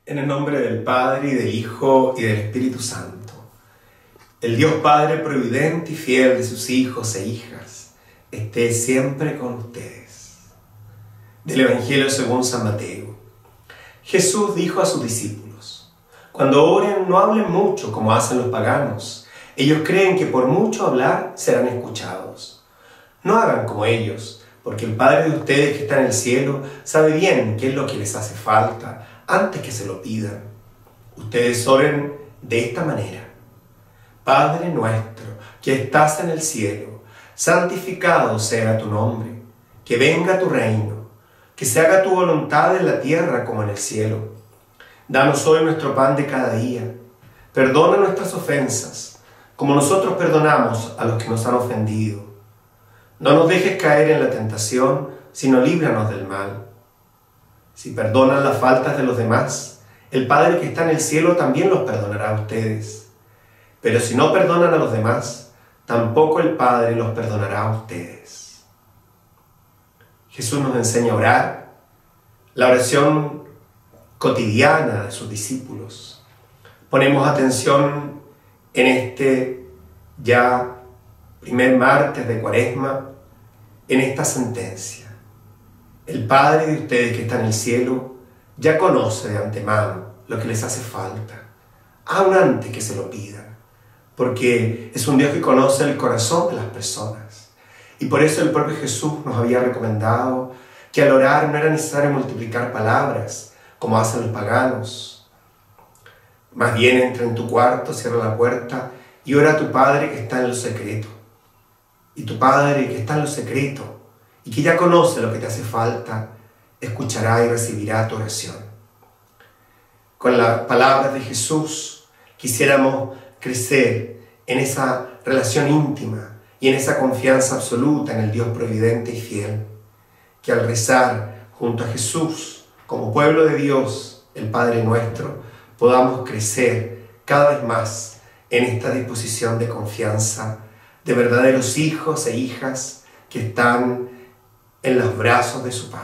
En el nombre del Padre, y del Hijo, y del Espíritu Santo. El Dios Padre providente y fiel de sus hijos e hijas, esté siempre con ustedes. Del Evangelio según San Mateo. Jesús dijo a sus discípulos: cuando oren, no hablen mucho como hacen los paganos. Ellos creen que por mucho hablar serán escuchados. No hagan como ellos, porque el Padre de ustedes que está en el cielo sabe bien qué es lo que les hace falta antes que se lo pidan. Ustedes oren de esta manera: Padre nuestro, que estás en el cielo, santificado sea tu nombre, que venga tu reino, que se haga tu voluntad en la tierra como en el cielo. Danos hoy nuestro pan de cada día. Perdona nuestras ofensas, como nosotros perdonamos a los que nos han ofendido. No nos dejes caer en la tentación, sino líbranos del mal. Si perdonan las faltas de los demás, el Padre que está en el cielo también los perdonará a ustedes. Pero si no perdonan a los demás, tampoco el Padre los perdonará a ustedes. Jesús nos enseña a orar, la oración cotidiana de sus discípulos. Ponemos atención en este ya primer martes de Cuaresma, en esta sentencia. El Padre de ustedes que está en el cielo ya conoce de antemano lo que les hace falta, aún antes que se lo pidan, porque es un Dios que conoce el corazón de las personas. Y por eso el propio Jesús nos había recomendado que al orar no era necesario multiplicar palabras, como hacen los paganos. Más bien entra en tu cuarto, cierra la puerta y ora a tu Padre que está en lo secreto. Y tu Padre que está en lo secreto y que ya conoce lo que te hace falta, escuchará y recibirá tu oración. Con las palabras de Jesús quisiéramos crecer en esa relación íntima y en esa confianza absoluta en el Dios providente y fiel, que al rezar junto a Jesús como pueblo de Dios, el Padre nuestro, podamos crecer cada vez más en esta disposición de confianza de verdaderos hijos e hijas que están en los brazos de su Padre.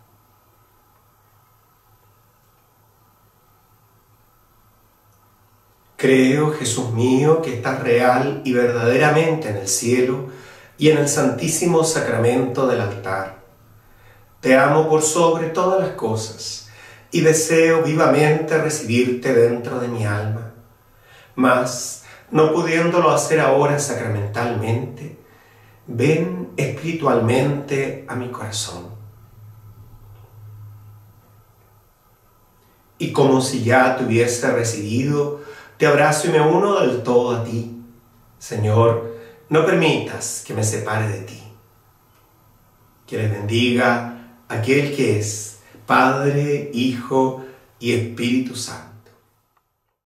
Creo, Jesús mío, que estás real y verdaderamente en el cielo y en el santísimo sacramento del altar. Te amo por sobre todas las cosas y deseo vivamente recibirte dentro de mi alma. Mas, no pudiéndolo hacer ahora sacramentalmente, ven espiritualmente a mi corazón. Y como si ya te hubiese recibido, te abrazo y me uno del todo a ti. Señor, no permitas que me separe de ti. Que les bendiga aquel que es Padre, Hijo y Espíritu Santo.